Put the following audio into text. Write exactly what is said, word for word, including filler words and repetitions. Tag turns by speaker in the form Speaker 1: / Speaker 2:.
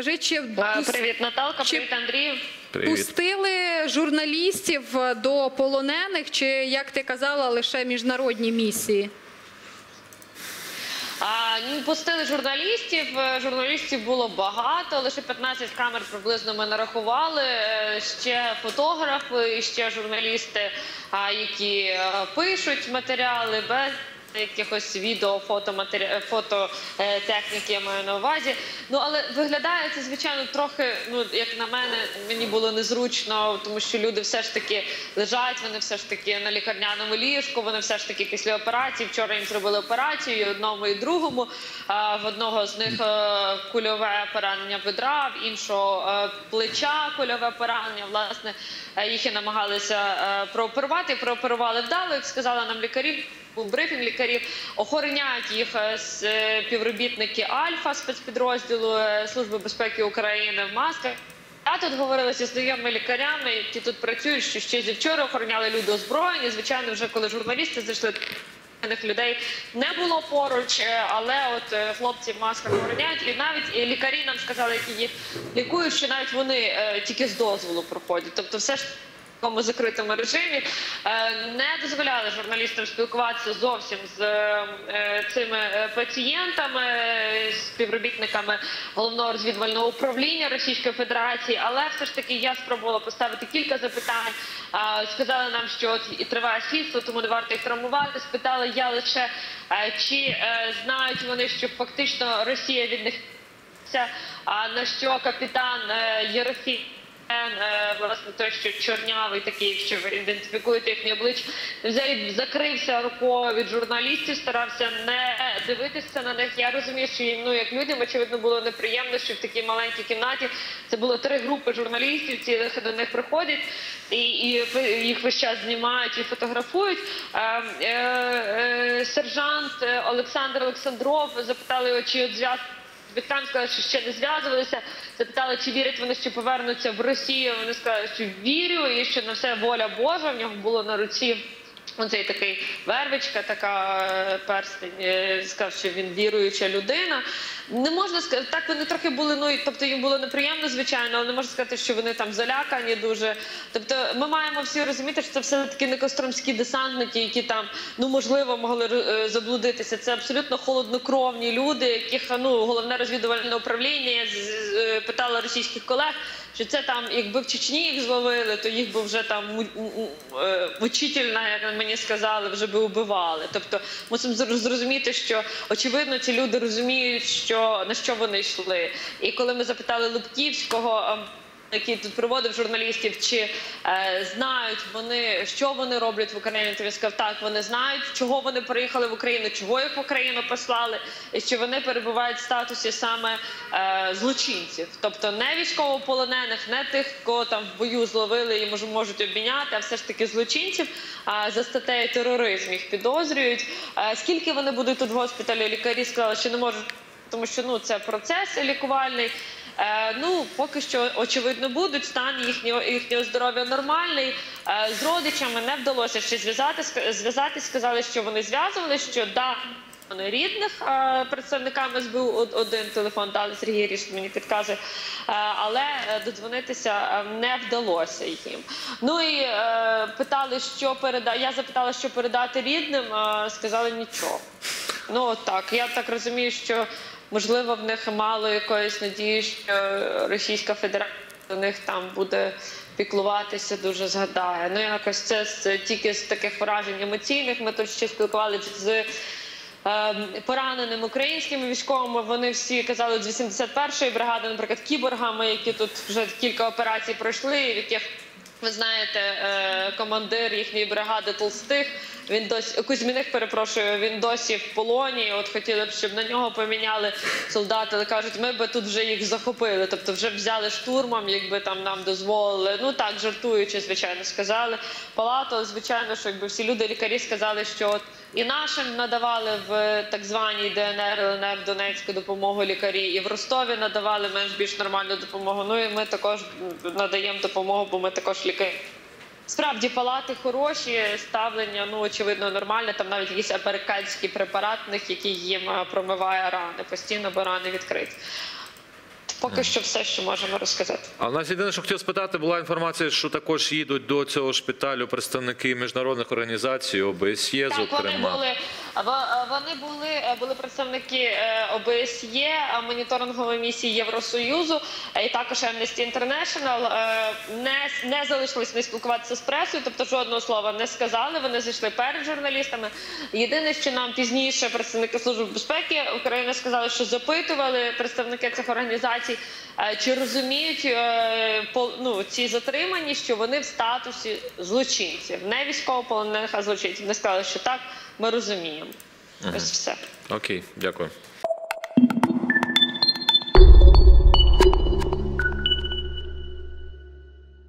Speaker 1: Скажи, чи,
Speaker 2: Привіт, Наталка,
Speaker 1: чи
Speaker 2: привіт, Андрій.
Speaker 3: Привіт.
Speaker 1: пустили журналістів до полонених, чи, як ти казала, лише міжнародні місії?
Speaker 2: А, пустили журналістів, журналістів було багато, лише п'ятнадцять камер приблизно ми нарахували, ще фотографи, ще журналісти, які пишуть матеріали, без якихось відео, фототехніки, я маю на увазі. Ну, але виглядає це, звичайно, трохи, ну, як на мене, мені було незручно, тому що люди все ж таки лежать, вони все ж таки на лікарняному ліжку, вони все ж таки після операції, вчора їм зробили операцію, і одному, і другому. В одного з них кульове поранення бедра, в іншого плеча кульове поранення. Власне, їх і намагалися прооперувати, прооперували вдало, як сказали нам лікарі. Був брифінг лікарів, охороняють їх співробітники Альфа спецпідрозділу Служби безпеки України в масках. Я тут говорила зі знайомими лікарями, які тут працюють, що ще зі вчора охороняли люди озброєні. Звичайно, вже коли журналісти зайшли, лікарів не було поруч, але от хлопці в масках охороняють. І навіть лікарі нам сказали, які їх лікують, що навіть вони тільки з дозволу проходять. Тобто все ж в такому закритому режимі не дозволяли журналістам спілкуватися зовсім з цими пацієнтами, співробітниками Головного розвідувального управління Російської Федерації, але все ж таки я спробувала поставити кілька запитань. Сказали нам, що от і триває слідство, тому не варто їх травмувати. Спитала я лише, чи знають вони, що фактично Росія від них, на що капітан Єрофій, власне, той, що чорнявий такий, що ви ідентифікуєте їхні обличчя, взагалі закрився рукою від журналістів, старався не дивитися на них. Я розумію, що їм, ну, як людям, очевидно, було неприємно, що в такій маленькій кімнаті це було три групи журналістів, ці до них приходять, і, і їх весь час знімають і фотографують. Е, е, е, сержант Олександр Олександров запитали його, чи от зв'язку батькам, сказали, що ще не зв'язувалися, запитали, чи вірять вони, що повернуться в Росію. Вони сказали, що вірю, і що на все воля Божа. В нього було на руці оцей такий вервичка, така перстень, сказав, що він віруюча людина. Не можна сказати, так вони трохи були, ну, тобто їм було неприємно, звичайно, але не можна сказати, що вони там залякані дуже. Тобто ми маємо всі розуміти, що це все-таки не костромські десантники, які там, ну, можливо, могли заблудитися. Це абсолютно холоднокровні люди, яких, ну, Головне розвідувальне управління питало російських колег, що це там, якби в Чечні їх зловили, то їх би вже там мучительно, як мені сказали, вже би убивали. Тобто мусимо зрозуміти, що очевидно ці люди розуміють, що, на що вони йшли. І коли ми запитали Лубківського, який тут приводив журналістів, чи е, знають вони, що вони роблять в Україні, то він сказав, так, вони знають, чого вони приїхали в Україну, чого їх в Україну послали, і що вони перебувають в статусі саме е, злочинців. Тобто не військовополонених, не тих, кого там в бою зловили і може, можуть обміняти, а все ж таки злочинців. А за статтею тероризм їх підозрюють. Е, скільки вони будуть тут в госпіталі, лікарі сказали, що не можуть, тому що, ну, це процес лікувальний. Е, ну, поки що, очевидно, будуть, стан їхнього, їхнього здоров'я нормальний. Е, з родичами не вдалося ще зв'язатись, зв'язатись, сказали, що вони зв'язувалися, що да, вони рідних, е, представникам ес бе у один телефон дали, Сергій Ріш мені підказує, е, але додзвонитися не вдалося їм. Ну і е, питали, що передати, я запитала, що передати рідним, е, сказали нічого. Ну, от так, я так розумію, що можливо, в них мало якоїсь надії, що Російська Федерація до них там буде піклуватися, дуже згадає. Ну, якось це, це тільки з таких вражень емоційних. Ми тут ще спілкувалися з е, пораненими українськими військовими. Вони всі казали з вісімдесят першої бригади, наприклад, кіборгами, які тут вже кілька операцій пройшли, в яких, ви знаєте, е, командир їхньої бригади Толстих, він досі, Кузьміних, перепрошую, він досі в полоні, от хотіли б, щоб на нього поміняли солдати, але кажуть, ми би тут вже їх захопили, тобто вже взяли штурмом, якби там нам дозволили, ну так, жартуючи, звичайно, сказали. Палато, звичайно, що якби всі люди, лікарі сказали, що от і нашим надавали в так званій де ен ер, ел ен ер, Донецьку допомогу лікарі, і в Ростові надавали менш-більш нормальну допомогу, ну і ми також надаємо допомогу, бо ми також лікарі. Справді, палати хороші, ставлення, ну, очевидно, нормальне. Там навіть якийсь американський препарат, який їм промиває рани, постійно, бо рани відкриті. поки що все, що можемо розказати.
Speaker 3: А в нас єдине, що хотів спитати, була інформація, що також їдуть до цього шпиталю представники міжнародних організацій, О Б С Є,
Speaker 2: Так, вони
Speaker 3: зокрема.
Speaker 2: були, в- вони були, були представники е, О Б С Є, е, моніторингової місії Євросоюзу е, і також Amnesty International. Е, Не, не залишились не спілкуватися з пресою, тобто жодного слова не сказали. Вони зайшли перед журналістами. Єдине, що нам пізніше представники Служби безпеки України сказали, що запитували представники цих організацій, е, чи розуміють е, по- ну, ці затримані, що вони в статусі злочинців, не військовополонених, а злочинців. Вони сказали, що так, ми розуміємо. Ось все.
Speaker 3: Окей, дякую.